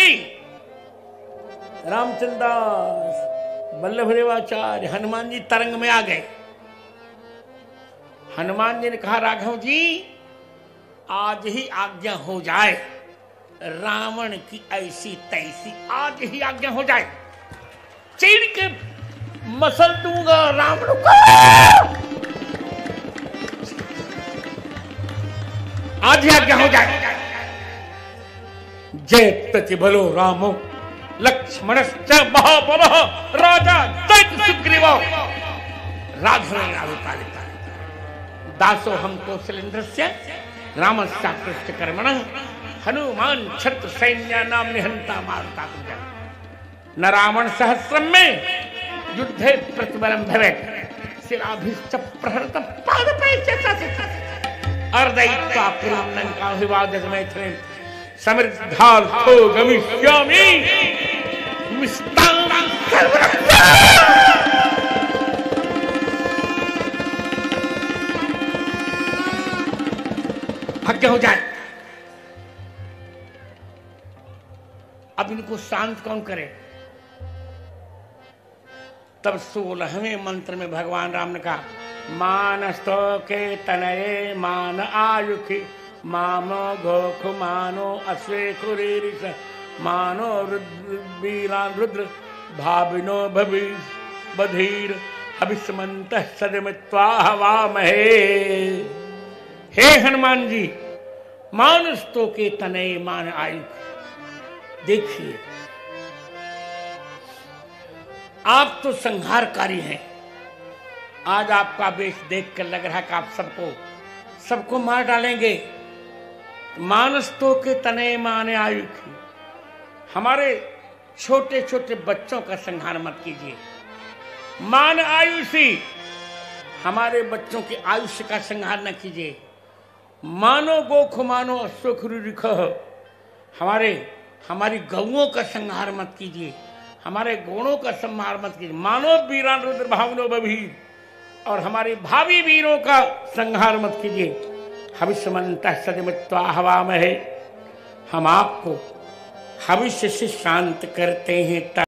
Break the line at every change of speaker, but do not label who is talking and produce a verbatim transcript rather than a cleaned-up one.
रामचंद्र दास वल्लभ देवाचार्य हनुमान जी तरंग में आ गए। हनुमान जी ने कहा राघव जी आज ही आज्ञा हो जाए, रावण की ऐसी तैसी आज ही आज्ञा हो जाए, चीड़ के मसल दूंगा रावण को, आज ही आज्ञा हो जाए। जय प्रतिबलो रामो लक्ष्मणश्च महाबलः राजा दैत्य सुग्रीवो राघवेण अवतारितः दासो हम कौशलेन्द्रस्य रामस्याकृष्ट कर्मणः हनुमान छत्र सैन्य नाम निहंता मारुता न रावण सहस्रम में युद्धे प्रतिबलम भवेत् शिराभिश्च प्रहृत पादपैश्च अर्धयित्वा पुरं लंका विवादक मैथिलीं समृद्धार्थो गमिष्यामि मिष्टान्नं आज्ञा हो जाए। अब इनको शांत कौन करे? तब सोलहवें मंत्र में भगवान राम ने कहा मानस्तो के तनये मान आयुखि मामो गोख मानो अश्वे खुरीरिष मानो रुद्र रुद्र भाविनो भवि बधीर अभिस्मंत सदमित्वा हवामहे। हे हनुमान जी मानस्तो के तनये मान आयुख, देखिए आप तो संहारकारी हैं। आज आपका वेश देखकर लग रहा है कि आप सबको सबको मार डालेंगे। मानस तो के तने माने आयु की, हमारे छोटे छोटे बच्चों का संहार मत कीजिए। मान आयुषी, हमारे बच्चों के आयुष्य का संहार न कीजिए। मानो गोख मानो अश्वखुरी रिख, हमारे हमारी गौओं का संहार मत कीजिए, हमारे गुणों का संहार मत कीजिए। मानो वीरान रुद्र भावनो बभीर, और हमारे भावी वीरों का संहार मत कीजिए। हविष्यमन्तः सदमित्वा हवामहे, हम आपको भविष्य से शांत करते हैं।